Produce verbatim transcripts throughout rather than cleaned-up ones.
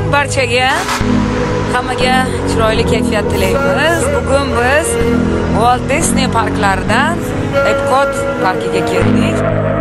barchaga. Hammaga chiroyli kayfiyat tilaymiz. Bugun biz Walt Disney parklaridan Epcot parkiga keldik.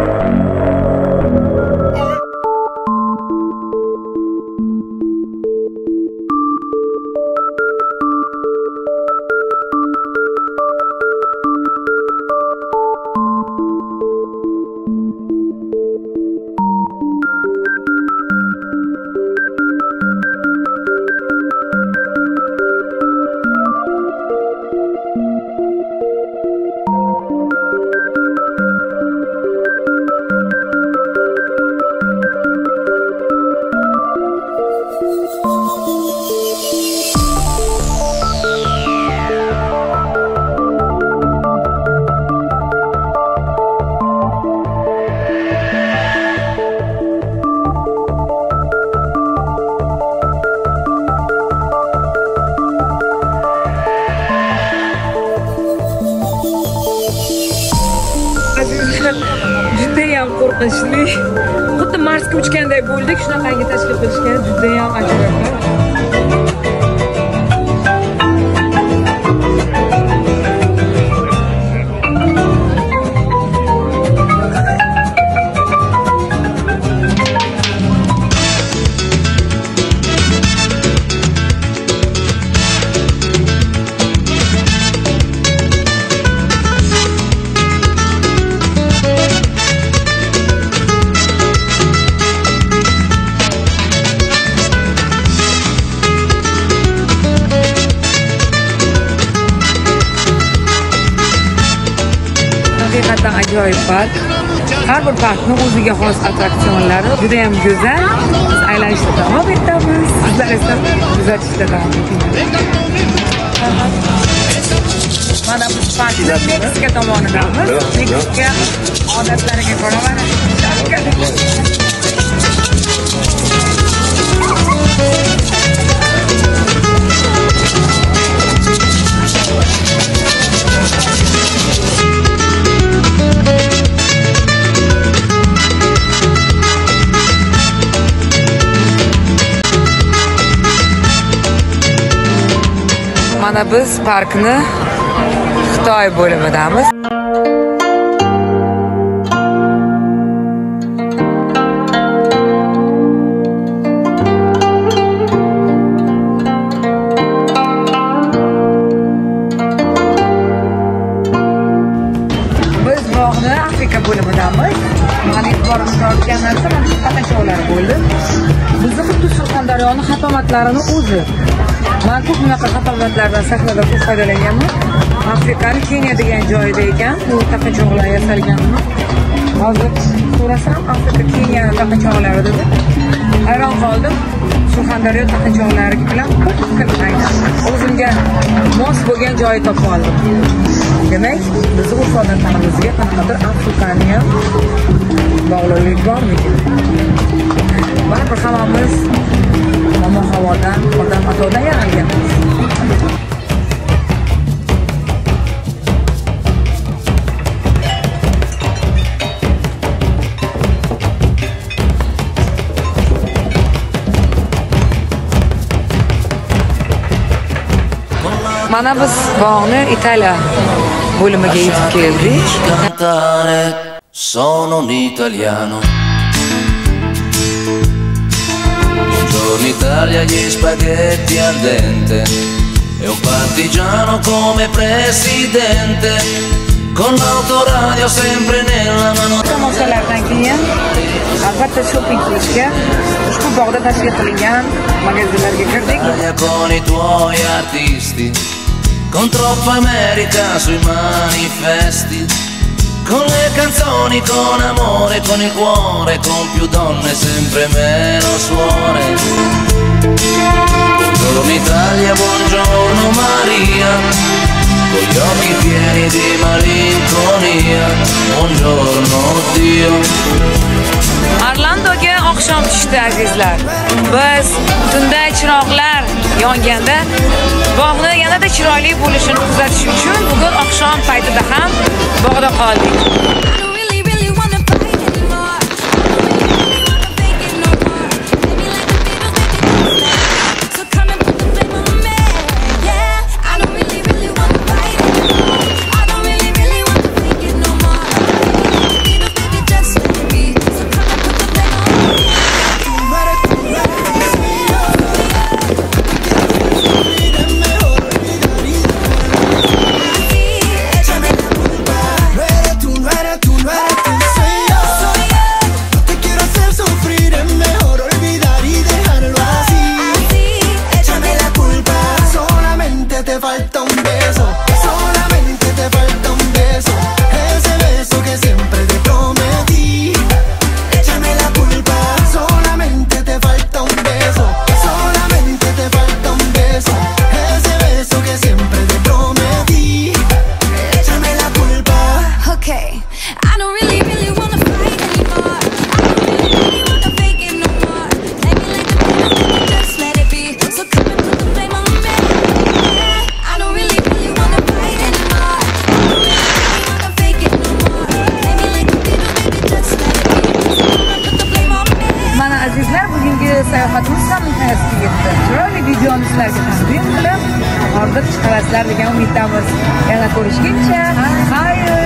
Judayam qo'rqinchli. Xuddi Marsga uchganday bo'ldik. Shunaqangi tashkil qilishgan judayam ajoyib. Haqiqatan ajoyib park. Har bir parkning o'ziga xos attraksionlari juda ham go'zal. Biz aylanishda davom etamiz. Sizlar esa kuzatishda davom eting. Mana biz parkning Meksika tomonidamiz. Meksika odatlariga ko'ra mana Mana biz parkni Xitoy bo'limidamiz. Biz bog'ni Afrika bo'limidamiz. Mana e'tiborimizga olgan narsa mana shu qatnashuvlar bo'ldi. Bizni xuddi Surxondaryoning xatomatlarini o'zi. Men ko'p bunaqa xatomatlardan sahnada ko'p foydalanganman. Afrikani Keniya degan joyda ekan, bu taqinchoqlar yasalganmi? Hozir so'rasam, Afrika Keniya taqinchoqlari dedi. Hayron qoldim. Surxondaryo taqinchoqlari bilan bir xil aynan. O'zimga mos bo'lgan joy topib oldim. Demak, bizni urf odatlarimizga qanaqadir Afrikani ham bog'liqlik bormikan? Baribir hammamiz Mama havodan, odam atodan yaralganmiz. Mana biz bog'ni Italiya bo'limiga yetib keldik. Sono un italiano. Buongiorno Italia, gli spaghetti al dente e un partigiano come presidente con l'autoradio sempre nella mano. Tomoshalardan keyin albatta shopping qilishga ushbu bog'da tashkil qilingan magazinlarga kirdik. Con i tuoi artisti, con troppa America sui manifesti, con le canzoni, con amore, con il cuore, con più donne, sempre meno suore. Buongiorno Italia, buongiorno Maria, con gli occhi pieni di malinconia. Buongiorno Dio. Orlandoga oqshom tushdi azizlar. Biz tunda chiroqlar yonganda bog'ni yanada chiroyli bo'lishini kuzatish uchun bugun oqshom paytida ham bog'da qoldik. sizlarga taqdim qilib, hordiq chiqarasizlar degan umiddamiz. Yana ko'rishguncha, xayr.